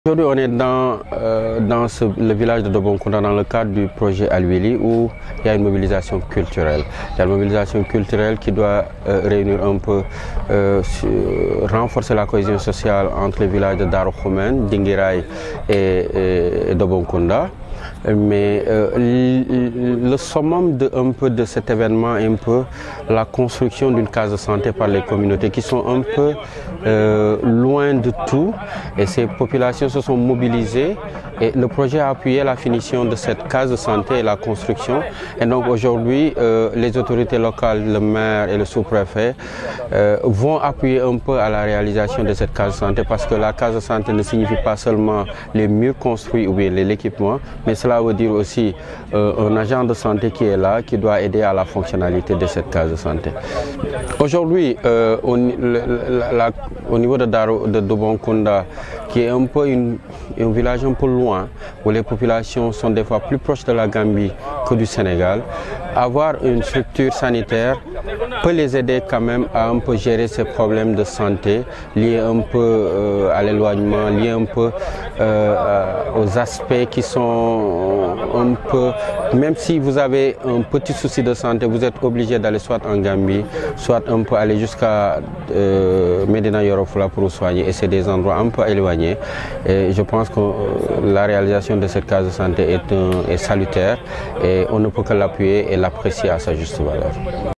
Aujourd'hui, on est dans le village de Dobonkunda dans le cadre du projet Alwili où il y a une mobilisation culturelle. Il y a une mobilisation culturelle qui doit réunir un peu, renforcer la cohésion sociale entre les villages de Daroukhomen, Dingirai et Dobonkunda. Mais le summum de cet événement est un peu la construction d'une case de santé par les communautés qui sont un peu loin de tout, et ces populations se sont mobilisées et le projet a appuyé la finition de cette case de santé et la construction. Et donc aujourd'hui, les autorités locales, le maire et le sous-préfet vont appuyer un peu à la réalisation de cette case de santé, parce que la case de santé ne signifie pas seulement les murs construits ou bien l'équipement, mais cela veut dire aussi un agent de santé qui est là, qui doit aider à la fonctionnalité de cette case de santé. Aujourd'hui, au niveau de Dobonkunda, qui est un peu un village un peu loin, où les populations sont des fois plus proches de la Gambie que du Sénégal, avoir une structure sanitaire peut les aider quand même à un peu gérer ces problèmes de santé liés un peu à l'éloignement, liés un peu aux aspects qui sont un peu... Même si vous avez un petit souci de santé, vous êtes obligé d'aller soit en Gambie, soit un peu aller jusqu'à Medina Yoro Fula pour vous soigner, et c'est des endroits un peu éloignés. Et je pense que la réalisation de cette case de santé est salutaire et on ne peut que l'appuyer et l'apprécier à sa juste valeur.